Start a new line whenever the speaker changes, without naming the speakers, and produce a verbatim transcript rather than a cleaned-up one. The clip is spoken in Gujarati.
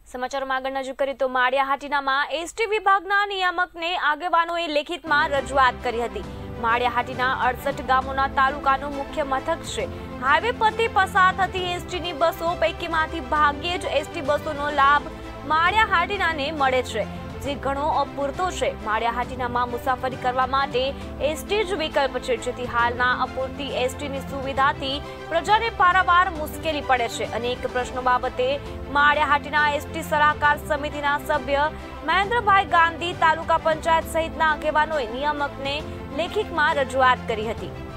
સમાચારોમાં આગળ નજર કરીએ તો માળિયાહાટીનામાં એસટી વિભાગના નિયામકને આગેવાનોએ લેખિતમાં રજૂઆત કરી હતી। માળિયાહાટીના અડસઠ ગામોના તાલુકાનું મુખ્ય મથક છે। હાઈવે પરથી પસાર થતી એસટીની બસો પૈકીમાંથી ભાગ્યે જ એસટી બસોનો લાભ માળિયાહાટીનાને મળે છે, જે ઘણો અપૂરતો છે। માળિયાહાટીનામાં મુસાફરી કરવા માટે એસટી જ વિકલ્પ છે, જેથી હાલના અપૂરતી એસટીની સુવિધાથી પ્રજાને પારાવાર મુશ્કેલી પડે છે। અનેક પ્રશ્નો બાબતે માળિયાહાટીના એસટી સલાહકાર સમિતિના સભ્ય મહેન્દ્રભાઈ ગાંધી, તાલુકા પંચાયત સહિતના આગેવાનોએ નિયામકને લેખિતમાં રજૂઆત કરી હતી।